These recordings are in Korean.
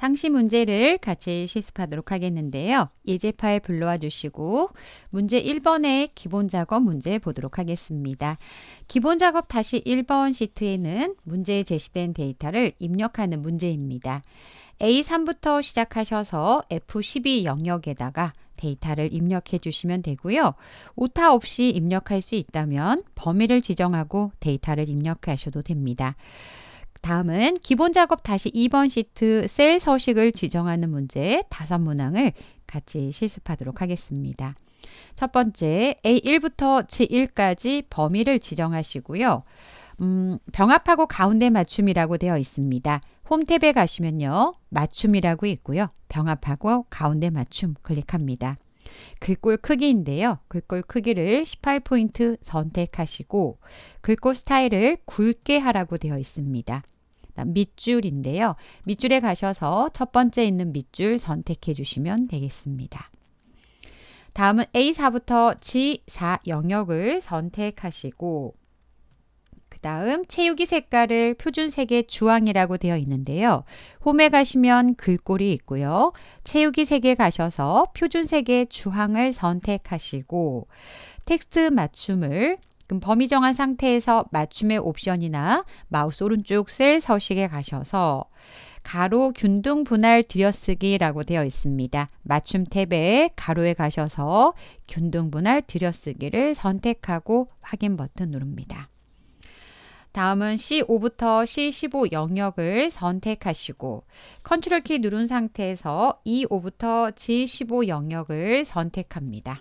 상시 문제를 같이 실습하도록 하겠는데요. 예제 파일 불러와 주시고 문제 1번의 기본 작업 문제 보도록 하겠습니다. 기본 작업 다시 1번 시트에는 문제에 제시된 데이터를 입력하는 문제입니다. A3부터 시작하셔서 F12 영역에다가 데이터를 입력해 주시면 되고요. 오타 없이 입력할 수 있다면 범위를 지정하고 데이터를 입력하셔도 됩니다. 다음은 기본 작업 다시 2번 시트 셀 서식을 지정하는 문제 5문항을 같이 실습하도록 하겠습니다. 첫 번째 A1부터 G1까지 범위를 지정하시고요. 병합하고 가운데 맞춤이라고 되어 있습니다. 홈 탭에 가시면요. 맞춤이라고 있고요. 병합하고 가운데 맞춤 클릭합니다. 글꼴 크기인데요. 글꼴 크기를 18포인트 선택하시고 글꼴 스타일을 굵게 하라고 되어 있습니다. 밑줄인데요. 밑줄에 가셔서 첫 번째 있는 밑줄 선택해 주시면 되겠습니다. 다음은 A4부터 G4 영역을 선택하시고 그 다음 채우기 색깔을 표준색의 주황이라고 되어 있는데요. 홈에 가시면 글꼴이 있고요. 채우기 색에 가셔서 표준색의 주황을 선택하시고 텍스트 맞춤을 범위 정한 상태에서 맞춤의 옵션이나 마우스 오른쪽 셀 서식에 가셔서 가로 균등 분할 들여쓰기라고 되어 있습니다. 맞춤 탭에 가로에 가셔서 균등 분할 들여쓰기를 선택하고 확인 버튼 누릅니다. 다음은 C5부터 C15 영역을 선택하시고 컨트롤 키 누른 상태에서 E5부터 G15 영역을 선택합니다.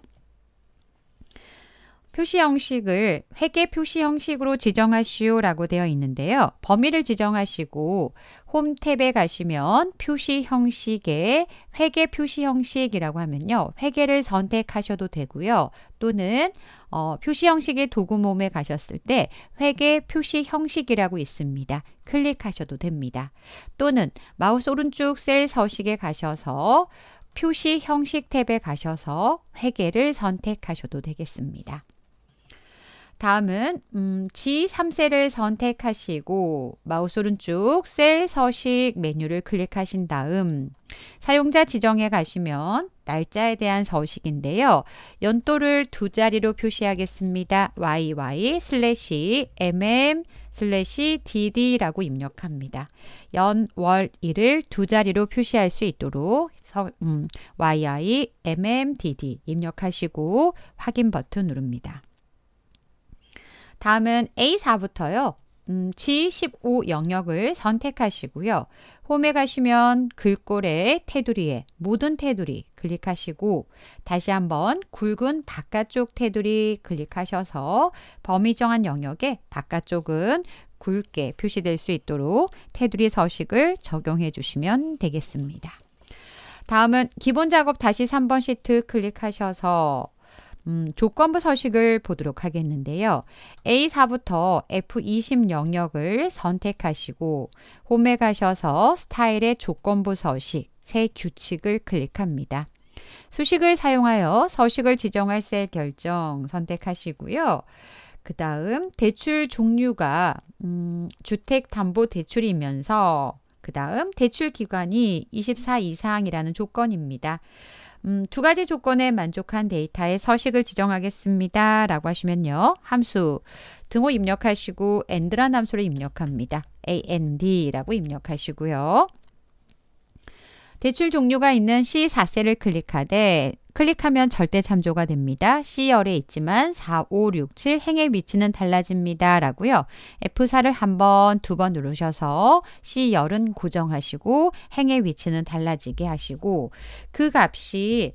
표시 형식을 회계 표시 형식으로 지정하시오 라고 되어 있는데요. 범위를 지정하시고 홈 탭에 가시면 표시 형식에 회계 표시 형식이라고 하면요. 회계를 선택하셔도 되고요. 또는 표시 형식의 도구몸에 가셨을 때 회계 표시 형식이라고 있습니다. 클릭하셔도 됩니다. 또는 마우스 오른쪽 셀 서식에 가셔서 표시 형식 탭에 가셔서 회계를 선택하셔도 되겠습니다. 다음은 G3셀을 선택하시고 마우스 오른쪽 셀 서식 메뉴를 클릭하신 다음 사용자 지정에 가시면 날짜에 대한 서식인데요. 연도를 두 자리로 표시하겠습니다. YY/mm/DD라고 입력합니다. 연, 월, 일을 두 자리로 표시할 수 있도록 YY/MMDD 입력하시고 확인 버튼 누릅니다. 다음은 A4부터요. G15 영역을 선택하시고요. 홈에 가시면 글꼴의 테두리에 모든 테두리 클릭하시고 다시 한번 굵은 바깥쪽 테두리 클릭하셔서 범위 정한 영역에 바깥쪽은 굵게 표시될 수 있도록 테두리 서식을 적용해 주시면 되겠습니다. 다음은 기본 작업 다시 3번 시트 클릭하셔서 조건부 서식을 보도록 하겠는데요. A4부터 F20 영역을 선택하시고 홈에 가셔서 스타일의 조건부 서식, 새 규칙을 클릭합니다. 수식을 사용하여 서식을 지정할 셀 결정 선택하시고요. 그 다음 대출 종류가 주택담보대출이면서 그 다음 대출 기간이 24 이상이라는 조건입니다. 두 가지 조건에 만족한 데이터의 서식을 지정하겠습니다. 라고 하시면요. 함수 등호 입력하시고 and라는 함수를 입력합니다. and라고 입력하시고요. 대출 종류가 있는 C4셀을 클릭하면 절대 참조가 됩니다. C열에 있지만 4, 5, 6, 7 행의 위치는 달라집니다. 라고요. F4를 한 번, 두 번 누르셔서 C열은 고정하시고 행의 위치는 달라지게 하시고 그 값이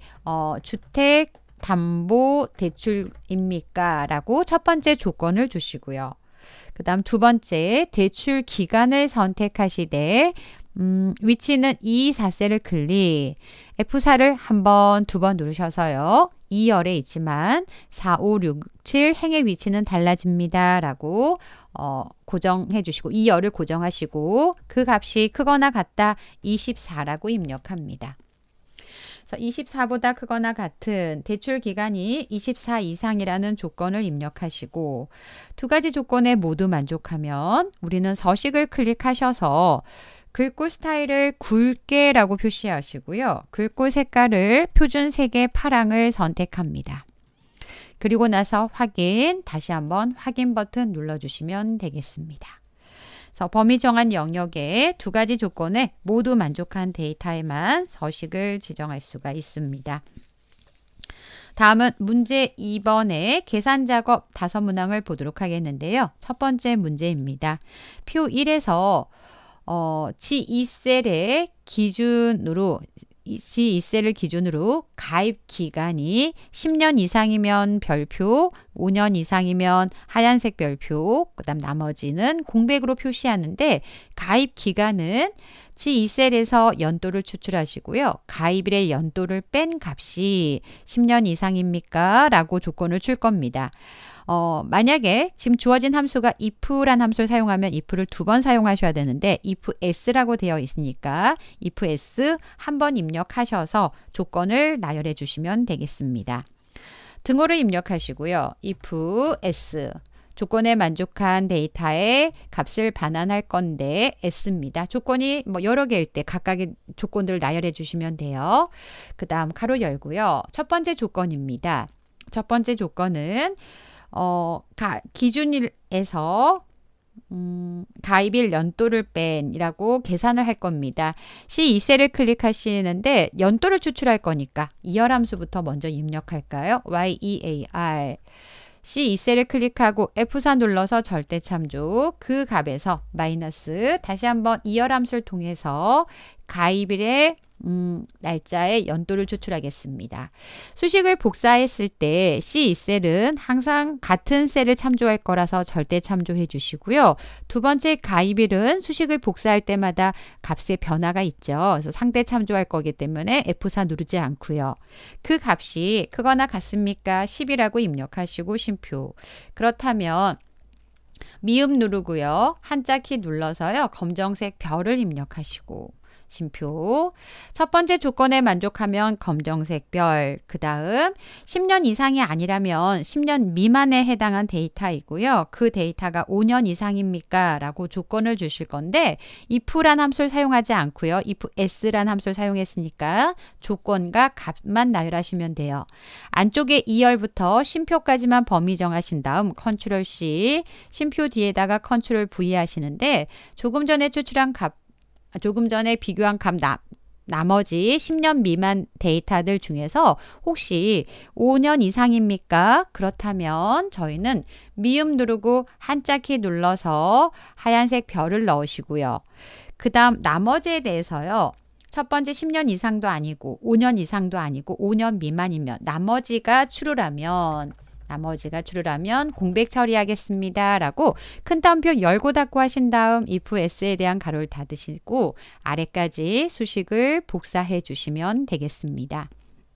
주택담보대출입니까? 라고 첫 번째 조건을 주시고요. 그 다음 두 번째 대출 기간을 선택하시되 위치는 E4셀을 클릭, F4를 한 번, 두 번 누르셔서요. 2열에 있지만 4, 5, 6, 7 행의 위치는 달라집니다. 라고 고정해 주시고 2열을 고정하시고 그 값이 크거나 같다 24라고 입력합니다. 24보다 크거나 같은 대출 기간이 24 이상이라는 조건을 입력하시고 두 가지 조건에 모두 만족하면 우리는 서식을 클릭하셔서 글꼴 스타일을 굵게 라고 표시하시고요. 글꼴 색깔을 표준 색의 파랑을 선택합니다. 그리고 나서 확인, 다시 한번 확인 버튼 눌러주시면 되겠습니다. 그래서 범위 정한 영역에 두 가지 조건에 모두 만족한 데이터에만 서식을 지정할 수가 있습니다. 다음은 문제 2번의 계산 작업 5문항을 보도록 하겠는데요. 첫 번째 문제입니다. 표 1에서 G2셀의 기준으로 G2셀을 기준으로 가입 기간이 10년 이상이면 별표, 5년 이상이면 하얀색 별표, 그다음 나머지는 공백으로 표시하는데 가입 기간은 G2셀에서 연도를 추출하시고요. 가입일의 연도를 뺀 값이 10년 이상입니까? 라고 조건을 줄 겁니다. 만약에 지금 주어진 함수가 if란 함수를 사용하면 if를 2번 사용하셔야 되는데 if s라고 되어 있으니까 if s 한 번 입력하셔서 조건을 나열해 주시면 되겠습니다. 등호를 입력하시고요. if s 조건에 만족한 데이터의 값을 반환할 건데 s입니다. 조건이 여러 개일 때 각각의 조건들을 나열해 주시면 돼요. 그 다음 가로 열고요. 첫 번째 조건입니다. 첫 번째 조건은 기준일에서 가입일 연도를 뺀이라고 계산을 할 겁니다. C2셀을 클릭하시는데 연도를 추출할 거니까 이열함수부터 먼저 입력할까요? year C2셀을 클릭하고 F4 눌러서 절대참조 그 값에서 마이너스 다시 한번 이열함수를 통해서 가입일의 날짜의 연도를 추출하겠습니다. 수식을 복사했을 때 C2셀은 항상 같은 셀을 참조할 거라서 절대 참조해 주시고요. 두 번째 가입일은 수식을 복사할 때마다 값의 변화가 있죠. 그래서 상대 참조할 거기 때문에 F4 누르지 않고요. 그 값이 크거나 같습니까? 10이라고 입력하시고 쉼표. 그렇다면 미음 누르고요. 한자 키 눌러서요. 검정색 별을 입력하시고 쉼표. 첫 번째 조건에 만족하면 검정색 별. 그 다음 10년 이상이 아니라면 10년 미만에 해당한 데이터이고요. 그 데이터가 5년 이상입니까? 라고 조건을 주실 건데 if란 함수를 사용하지 않고요. if s란 함수를 사용했으니까 조건과 값만 나열하시면 돼요. 안쪽에 2열부터 쉼표까지만 범위 정하신 다음 컨트롤 C, 쉼표 뒤에다가 컨트롤 V 하시는데 조금 전에 비교한 값 나머지 10년 미만 데이터들 중에서 혹시 5년 이상입니까? 그렇다면 저희는 미음 누르고 한자 키 눌러서 하얀색 별을 넣으시고요. 그 다음 나머지에 대해서요. 첫 번째 10년 이상도 아니고 5년 이상도 아니고 5년 미만이면 나머지가 true라면 공백 처리하겠습니다. 라고 큰 따옴표 열고 닫고 하신 다음 if s에 대한 가로를 닫으시고 아래까지 수식을 복사해 주시면 되겠습니다.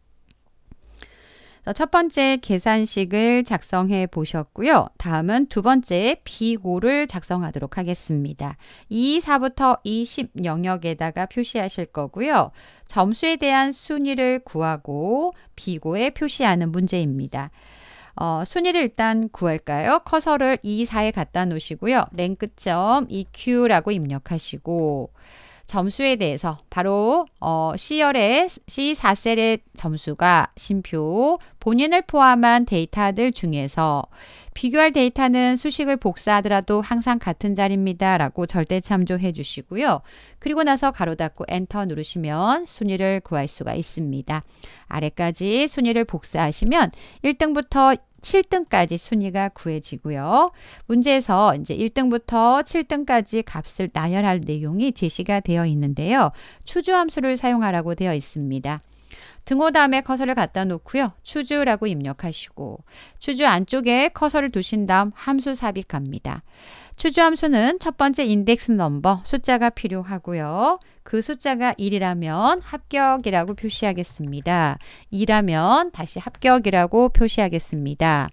첫 번째 계산식을 작성해 보셨고요. 다음은 두 번째 비고를 작성하도록 하겠습니다. 2, 4부터 20 영역에다가 표시하실 거고요. 점수에 대한 순위를 구하고 비고에 표시하는 문제입니다. 순위를 일단 구할까요? 커서를 2, 4에 갖다 놓으시고요. 랭크점 EQ라고 입력하시고 점수에 대해서 바로 C열의 C4셀의 점수가 쉼표 본인을 포함한 데이터들 중에서 비교할 데이터는 수식을 복사하더라도 항상 같은 자리입니다. 라고 절대 참조해 주시고요. 그리고 나서 가로 닫고 엔터 누르시면 순위를 구할 수가 있습니다. 아래까지 순위를 복사하시면 1등부터 7등까지 순위가 구해지고요. 문제에서 이제 1등부터 7등까지 값을 나열할 내용이 제시가 되어 있는데요. 추주함수를 사용하라고 되어 있습니다. 등호 다음에 커서를 갖다 놓고요. 추주라고 입력하시고 추주 안쪽에 커서를 두신 다음 함수 삽입합니다. 추주함수는 첫 번째 인덱스 넘버 숫자가 필요하고요. 그 숫자가 1이라면 합격이라고 표시하겠습니다. 2라면 다시 합격이라고 표시하겠습니다.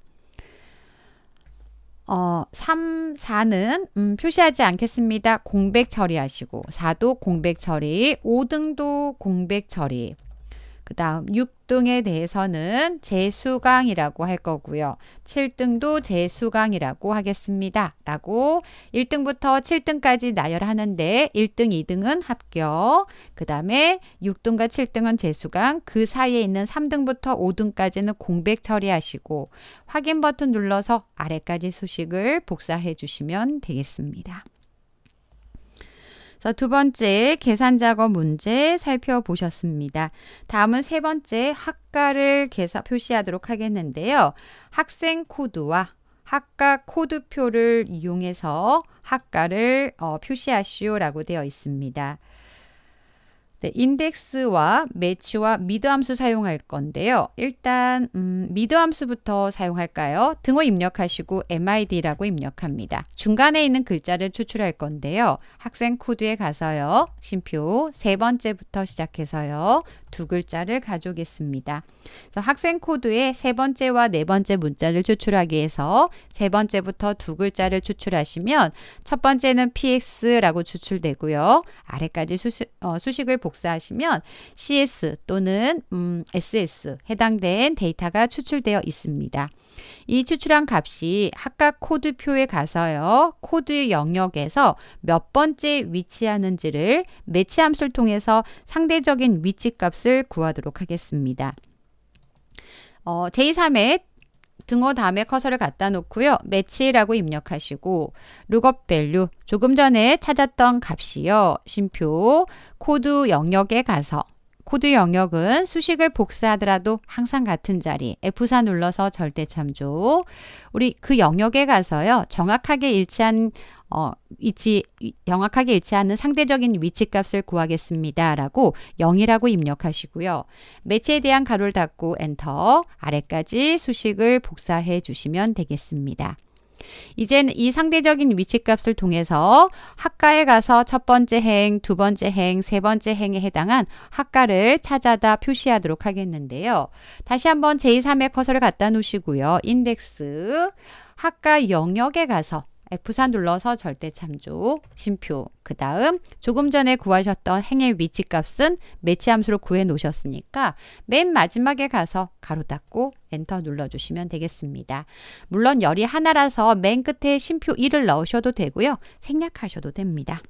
3, 4는 표시하지 않겠습니다. 공백 처리하시고 4도 공백 처리, 5등도 공백 처리. 그 다음 6등에 대해서는 재수강이라고 할 거고요. 7등도 재수강이라고 하겠습니다. 라고 1등부터 7등까지 나열하는데 1등, 2등은 합격, 그 다음에 6등과 7등은 재수강, 그 사이에 있는 3등부터 5등까지는 공백 처리하시고 확인 버튼 눌러서 아래까지 수식을 복사해 주시면 되겠습니다. 자, 두 번째 계산 작업 문제 살펴보셨습니다. 다음은 세 번째 학과를 표시하도록 하겠는데요. 학생 코드와 학과 코드표를 이용해서 학과를 표시하시오라고 되어 있습니다. 네, 인덱스와 매치와 미드 함수 사용할 건데요. 일단 미드 함수부터 사용할까요? 등호 입력하시고 MID라고 입력합니다. 중간에 있는 글자를 추출할 건데요. 학생 코드에 가서요. 쉼표 세 번째부터 시작해서요. 두 글자를 가져오겠습니다. 그래서 학생 코드에 세 번째와 네 번째 문자를 추출하기 위해서 세 번째부터 두 글자를 추출하시면 첫 번째는 PX라고 추출되고요. 아래까지 수식을 복사하시면 CS 또는 SS 해당된 데이터가 추출되어 있습니다. 이 추출한 값이 학과 코드표에 가서요. 코드 영역에서 몇 번째 위치하는지를 매치 함수를 통해서 상대적인 위치 값을 구하도록 하겠습니다. 제23의 등호 다음에 커서를 갖다 놓고요. 매치라고 입력하시고 룩업 밸류 조금 전에 찾았던 값이요. 쉼표 코드 영역에 가서 코드 영역은 수식을 복사하더라도 항상 같은 자리 F4 눌러서 절대 참조. 우리 그 영역에 가서요. 정확하게 일치하는 상대적인 위치값을 구하겠습니다. 라고 0이라고 입력하시고요. 매치에 대한 가로를 닫고 엔터 아래까지 수식을 복사해 주시면 되겠습니다. 이제는 이 상대적인 위치값을 통해서 학과에 가서 첫 번째 행, 두 번째 행, 세 번째 행에 해당한 학과를 찾아다 표시하도록 하겠는데요. 다시 한번 제23의 커서를 갖다 놓으시고요. 인덱스 학과 영역에 가서 F4 눌러서 절대 참조, 쉼표. 그 다음 조금 전에 구하셨던 행의 위치값은 매치 함수로 구해 놓으셨으니까 맨 마지막에 가서 가로 닫고 엔터 눌러주시면 되겠습니다. 물론 열이 하나라서 맨 끝에 쉼표 1을 넣으셔도 되고요. 생략하셔도 됩니다.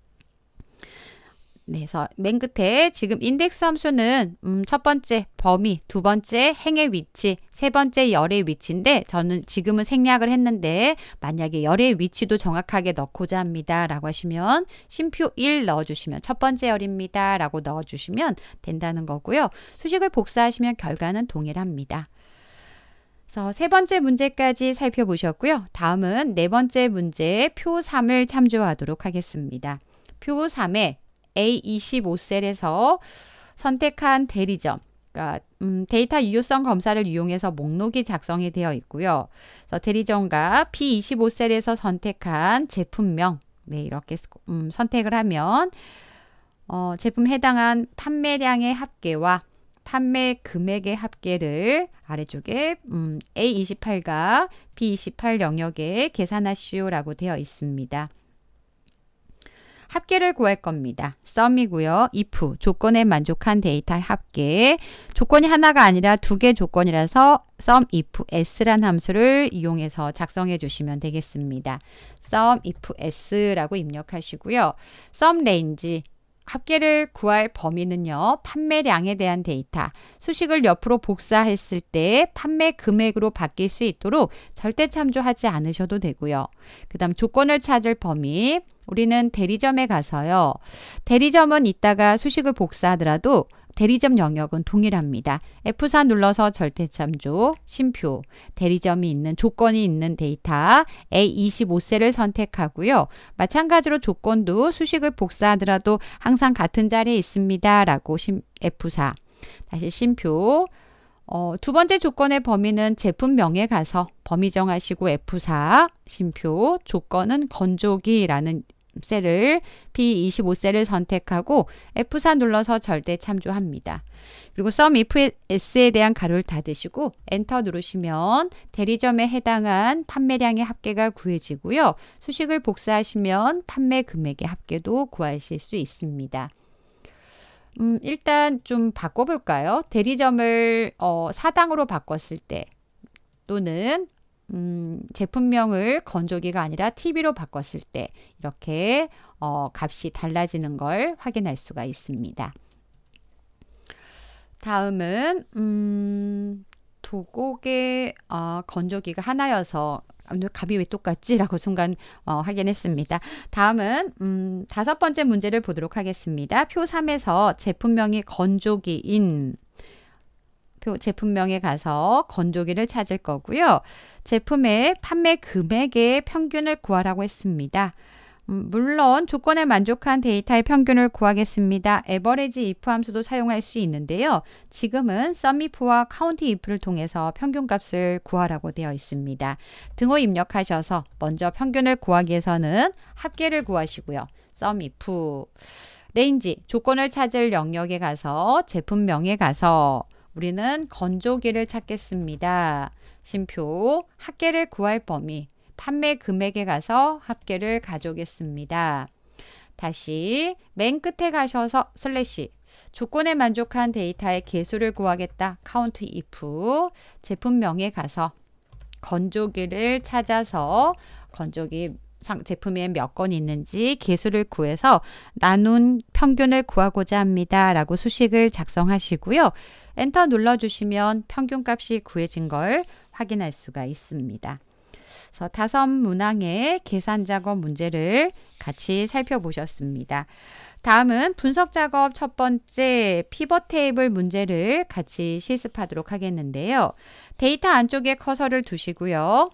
네, 그래서 맨 끝에 지금 인덱스 함수는 첫 번째 범위, 두 번째 행의 위치, 세 번째 열의 위치인데 저는 지금은 생략을 했는데 만약에 열의 위치도 정확하게 넣고자 합니다 라고 하시면 쉼표 1 넣어주시면 첫 번째 열입니다 라고 넣어주시면 된다는 거고요. 수식을 복사하시면 결과는 동일합니다. 그래서 세 번째 문제까지 살펴보셨고요. 다음은 네 번째 문제 표 3을 참조하도록 하겠습니다. 표 3에 A25셀에서 선택한 대리점, 그러니까 데이터 유효성 검사를 이용해서 목록이 작성이 되어 있고요. 그래서 대리점과 B25셀에서 선택한 제품명, 네, 이렇게 선택을 하면 제품 해당한 판매량의 합계와 판매 금액의 합계를 아래쪽에 A28과 B28 영역에 계산하시오라고 되어 있습니다. 합계를 구할 겁니다. sum이고요. if, 조건에 만족한 데이터의 합계. 조건이 하나가 아니라 두 개 조건이라서 sum if s란 함수를 이용해서 작성해 주시면 되겠습니다. sum if s라고 입력하시고요. sum range, 합계를 구할 범위는요. 판매량에 대한 데이터, 수식을 옆으로 복사했을 때 판매 금액으로 바뀔 수 있도록 절대 참조하지 않으셔도 되고요. 그 다음 조건을 찾을 범위, 우리는 대리점에 가서요. 대리점은 이따가 수식을 복사하더라도 대리점 영역은 동일합니다. F4 눌러서 절대 참조, 쉼표, 대리점이 있는 조건이 있는 데이터 A25셀을 선택하고요. 마찬가지로 조건도 수식을 복사하더라도 항상 같은 자리에 있습니다. 라고 F4, 다시 쉼표. 두 번째 조건의 범위는 제품명에 가서 범위 정하시고 F4, 쉼표, 조건은 건조기라는 셀을 B25셀을 선택하고 F4 눌러서 절대 참조합니다. 그리고 sum if s에 대한 가로를 닫으시고 엔터 누르시면 대리점에 해당한 판매량의 합계가 구해지고요. 수식을 복사하시면 판매 금액의 합계도 구하실 수 있습니다. 일단 좀 바꿔볼까요? 대리점을 사당으로 바꿨을 때 또는 제품명을 건조기가 아니라 TV로 바꿨을 때 이렇게 값이 달라지는 걸 확인할 수가 있습니다. 다음은 도곡의 건조기가 하나여서 값이 왜 똑같지? 라고 순간 확인했습니다. 다음은 5번째 문제를 보도록 하겠습니다. 표 3에서 제품명이 건조기인 제품명에 가서 건조기를 찾을 거고요. 제품의 판매 금액의 평균을 구하라고 했습니다. 물론 조건에 만족한 데이터의 평균을 구하겠습니다. 에버리지 if 함수도 사용할 수 있는데요. 지금은 sum if와 count if를 통해서 평균값을 구하라고 되어 있습니다. 등호 입력하셔서 먼저 평균을 구하기 위해서는 합계를 구하시고요. sum if range 조건을 찾을 영역에 가서 제품명에 가서 우리는 건조기를 찾겠습니다. 쉼표 합계를 구할 범위 판매 금액에 가서 합계를 가져오겠습니다. 다시 맨 끝에 가셔서 슬래시 조건에 만족한 데이터의 개수를 구하겠다. count if 제품명에 가서 건조기를 찾아서 건조기 제품에 몇 건 있는지 개수를 구해서 나눈 평균을 구하고자 합니다. 라고 수식을 작성하시고요. 엔터 눌러주시면 평균값이 구해진 걸 확인할 수가 있습니다. 그래서 5문항의 계산 작업 문제를 같이 살펴보셨습니다. 다음은 분석 작업 첫 번째 피벗 테이블 문제를 같이 실습하도록 하겠는데요. 데이터 안쪽에 커서를 두시고요.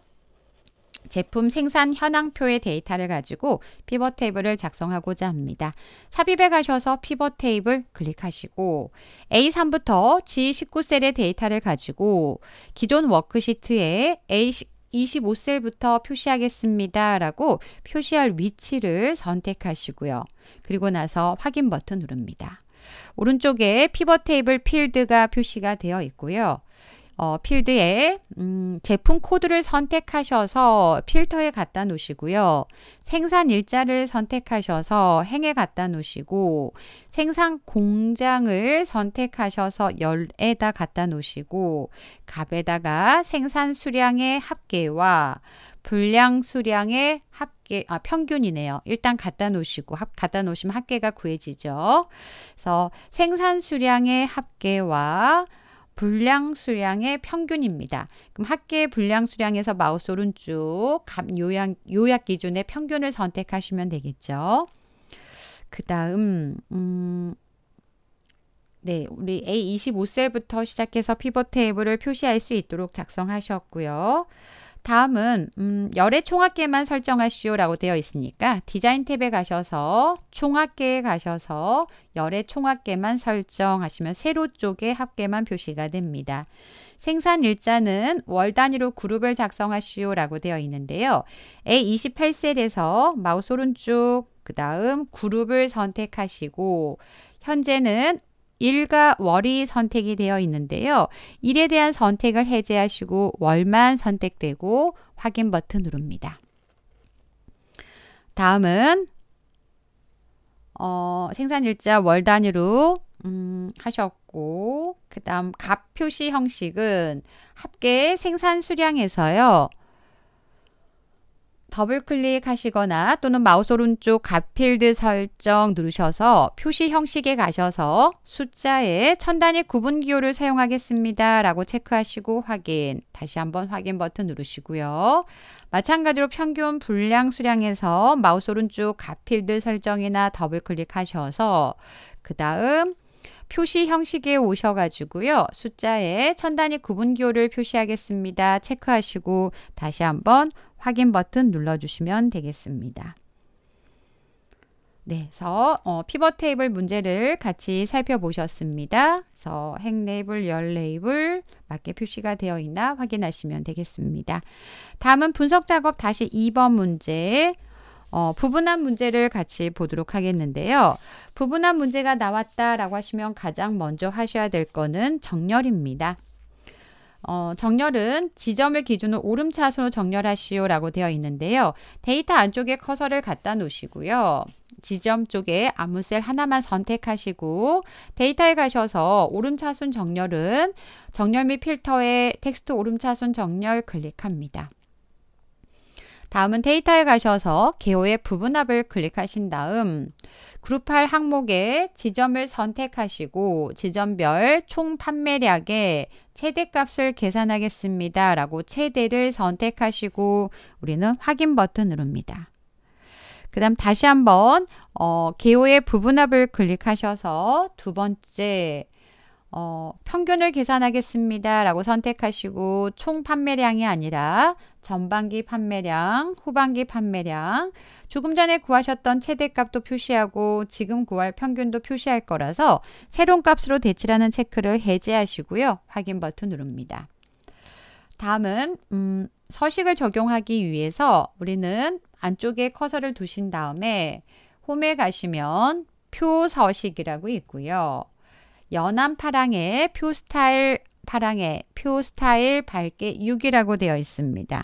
제품 생산 현황표의 데이터를 가지고 피벗 테이블을 작성하고자 합니다. 삽입에 가셔서 피벗 테이블 클릭하시고 A3부터 G19셀의 데이터를 가지고 기존 워크시트에 A25셀부터 표시하겠습니다. 라고 표시할 위치를 선택하시고요. 그리고 나서 확인 버튼 누릅니다. 오른쪽에 피벗 테이블 필드가 표시가 되어 있고요. 필드에 제품 코드를 선택하셔서 필터에 갖다 놓으시고요. 생산 일자를 선택하셔서 행에 갖다 놓으시고 생산 공장을 선택하셔서 열에다 갖다 놓으시고 값에다가 생산 수량의 합계와 분량 수량의 합계, 평균이네요. 일단 갖다 놓으시고 갖다 놓으시면 합계가 구해지죠. 그래서 생산 수량의 합계와 분량 수량의 평균입니다. 그럼 합계 분량 수량에서 마우스 오른쪽 요약 기준의 평균을 선택하시면 되겠죠. 그 다음 네, 우리 A25셀부터 시작해서 피벗 테이블을 표시할 수 있도록 작성하셨고요. 다음은 열의 총합계만 설정하시오 라고 되어 있으니까 디자인 탭에 가셔서 총합계에 가셔서 열의 총합계만 설정하시면 세로 쪽에 합계만 표시가 됩니다. 생산 일자는 월 단위로 그룹을 작성하시오 라고 되어 있는데요. A28셀에서 마우스 오른쪽 그 다음 그룹을 선택하시고 현재는 일과 월이 선택이 되어 있는데요. 일에 대한 선택을 해제하시고 월만 선택되고 확인 버튼 누릅니다. 다음은 생산일자 월 단위로 하셨고 그 다음 값 표시 형식은 합계 생산 수량에서요. 더블 클릭하시거나 또는 마우스 오른쪽 값 필드 설정 누르셔서 표시 형식에 가셔서 숫자에 천 단위 구분 기호를 사용하겠습니다. 라고 체크하시고 확인. 다시 한번 확인 버튼 누르시고요. 마찬가지로 평균 분량 수량에서 마우스 오른쪽 값 필드 설정이나 더블 클릭하셔서 그 다음 표시 형식에 오셔가지고요. 숫자에 천 단위 구분 기호를 표시하겠습니다. 체크하시고 다시 한번 확인 버튼 눌러주시면 되겠습니다. 네, 그래서 피벗 테이블 문제를 같이 살펴보셨습니다. 그래서 행 레이블, 열 레이블 맞게 표시가 되어 있나 확인하시면 되겠습니다. 다음은 분석 작업 다시 2번 문제. 부분한 문제를 같이 보도록 하겠는데요. 부분한 문제가 나왔다라고 하시면 가장 먼저 하셔야 될 거는 정렬입니다. 정렬은 지점을 기준으로 오름차순으로 정렬하시오 라고 되어 있는데요. 데이터 안쪽에 커서를 갖다 놓으시고요. 지점 쪽에 아무 셀 하나만 선택하시고 데이터에 가셔서 오름차순 정렬은 정렬 및 필터에 텍스트 오름차순 정렬 클릭합니다. 다음은 데이터에 가셔서 개요의 부분합을 클릭하신 다음 그룹할 항목에 지점을 선택하시고 지점별 총 판매량의 최대값을 계산하겠습니다 라고 최대를 선택하시고 우리는 확인 버튼 누릅니다. 그 다음 다시 한번 개요의 부분합을 클릭하셔서 두 번째 평균을 계산하겠습니다 라고 선택하시고 총 판매량이 아니라 전반기 판매량, 후반기 판매량, 조금 전에 구하셨던 최대값도 표시하고 지금 구할 평균도 표시할 거라서 새로운 값으로 대치라는 체크를 해제하시고요. 확인 버튼 누릅니다. 다음은 서식을 적용하기 위해서 우리는 안쪽에 커서를 두신 다음에 홈에 가시면 표 서식이라고 있고요. 연한 파랑에 표 스타일 파랑에 표 스타일 밝게 6이라고 되어 있습니다.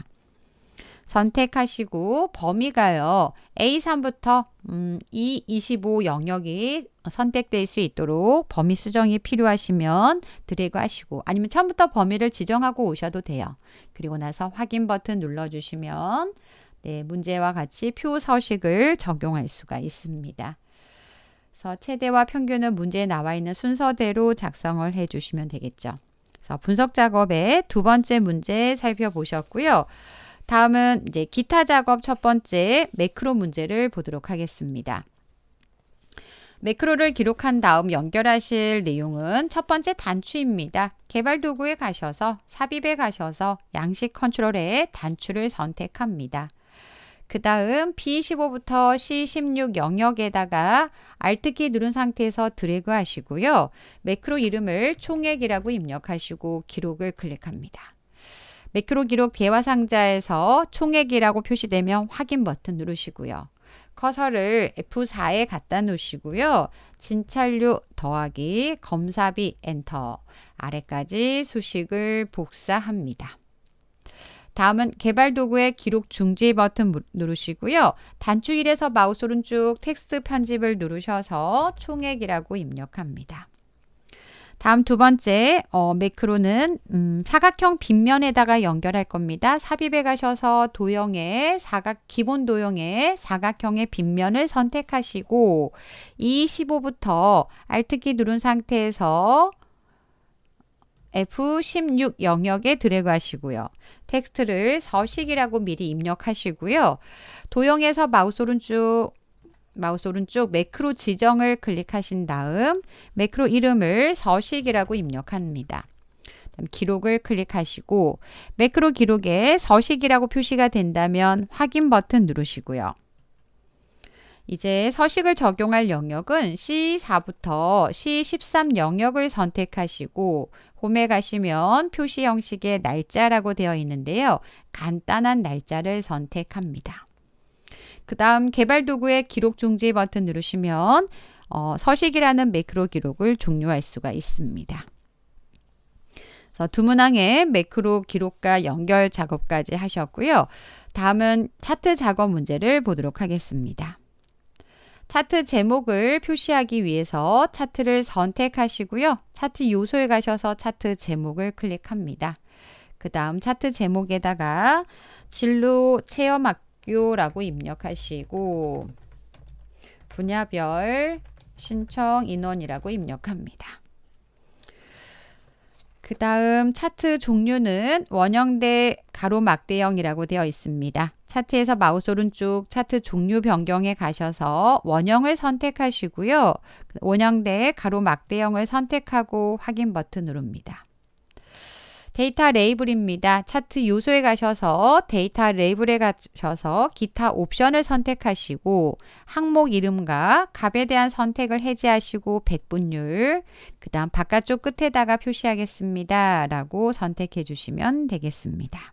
선택하시고 범위가요. A3부터 E25 영역이 선택될 수 있도록 범위 수정이 필요하시면 드래그 하시고 아니면 처음부터 범위를 지정하고 오셔도 돼요. 그리고 나서 확인 버튼 눌러주시면 네, 문제와 같이 표 서식을 적용할 수가 있습니다. 그래서 최대와 평균은 문제에 나와 있는 순서대로 작성을 해주시면 되겠죠. 그래서 분석 작업의 두 번째 문제 살펴보셨고요. 다음은 이제 기타 작업 첫 번째 매크로 문제를 보도록 하겠습니다. 매크로를 기록한 다음 연결하실 내용은 첫 번째 단추입니다. 개발 도구에 가셔서 삽입에 가셔서 양식 컨트롤에 단추를 선택합니다. 그 다음 B15부터 C16 영역에다가 Alt키 누른 상태에서 드래그 하시고요. 매크로 이름을 총액이라고 입력하시고 기록을 클릭합니다. 매크로 기록 대화 상자에서 총액이라고 표시되면 확인 버튼 누르시고요. 커서를 F4에 갖다 놓으시고요. 진찰료 더하기 검사비 엔터 아래까지 수식을 복사합니다. 다음은 개발 도구의 기록 중지 버튼 누르시고요. 단추 1에서 마우스 오른쪽 텍스트 편집을 누르셔서 총액이라고 입력합니다. 다음 두 번째 매크로는 사각형 빗면에다가 연결할 겁니다. 삽입에 가셔서 도형의 기본 도형의 사각형의 빗면을 선택하시고 E15부터 Alt키 누른 상태에서 F16 영역에 드래그 하시고요. 텍스트를 서식이라고 미리 입력하시고요. 도형에서 마우스 오른쪽 매크로 지정을 클릭하신 다음 매크로 이름을 서식이라고 입력합니다. 기록을 클릭하시고 매크로 기록에 서식이라고 표시가 된다면 확인 버튼 누르시고요. 이제 서식을 적용할 영역은 C4부터 C13 영역을 선택하시고 홈에 가시면 표시 형식의 날짜라고 되어 있는데요. 간단한 날짜를 선택합니다. 그 다음 개발 도구의 기록 중지 버튼 누르시면 서식이라는 매크로 기록을 종료할 수가 있습니다. 그래서 두 문항의 매크로 기록과 연결 작업까지 하셨고요. 다음은 차트 작업 문제를 보도록 하겠습니다. 차트 제목을 표시하기 위해서 차트를 선택하시고요. 차트 요소에 가셔서 차트 제목을 클릭합니다. 그 다음 차트 제목에다가 진로 체험학교라고 입력하시고 분야별 신청 인원이라고 입력합니다. 그 다음 차트 종류는 원형대 가로막대형이라고 되어 있습니다. 차트에서 마우스 오른쪽 차트 종류 변경에 가셔서 원형을 선택하시고요. 원형대 가로막대형을 선택하고 확인 버튼 누릅니다. 데이터 레이블입니다. 차트 요소에 가셔서 데이터 레이블에 가셔서 기타 옵션을 선택하시고 항목 이름과 값에 대한 선택을 해제하시고 백분율 그 다음 바깥쪽 끝에다가 표시하겠습니다 라고 선택해 주시면 되겠습니다.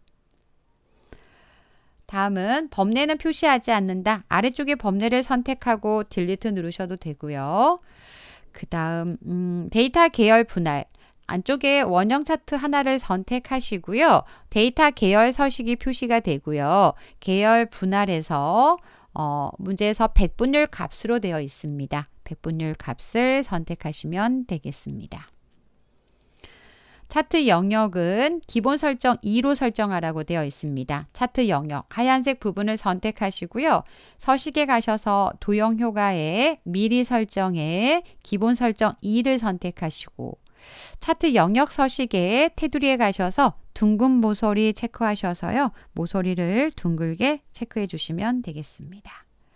다음은 범례는 표시하지 않는다. 아래쪽에 범례를 선택하고 딜리트 누르셔도 되고요. 그 다음 데이터 계열 분할 안쪽에 원형 차트 하나를 선택하시고요. 데이터 계열 서식이 표시가 되고요. 계열 분할해서 문제에서 백분율 값으로 되어 있습니다. 백분율 값을 선택하시면 되겠습니다. 차트 영역은 기본 설정 2로 설정하라고 되어 있습니다. 차트 영역 하얀색 부분을 선택하시고요. 서식에 가셔서 도형 효과에 미리 설정에 기본 설정 2를 선택하시고 차트 영역 서식에 테두리에 가셔서 둥근 모서리 체크하셔서요. 모서리를 둥글게 체크해 주시면 되겠습니다.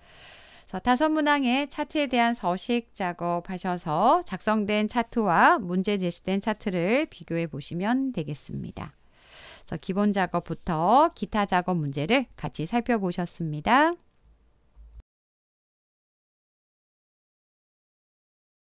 5문항의 차트에 대한 서식 작업하셔서 작성된 차트와 문제 제시된 차트를 비교해 보시면 되겠습니다. 기본 작업부터 기타 작업 문제를 같이 살펴보셨습니다.